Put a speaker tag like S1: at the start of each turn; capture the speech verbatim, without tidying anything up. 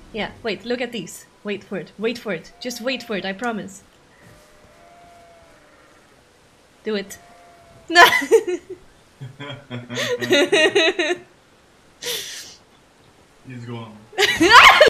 S1: Yeah, wait, look at these. Wait for it. Wait for it. Just wait for it, I promise. Do it. No!
S2: He's gone.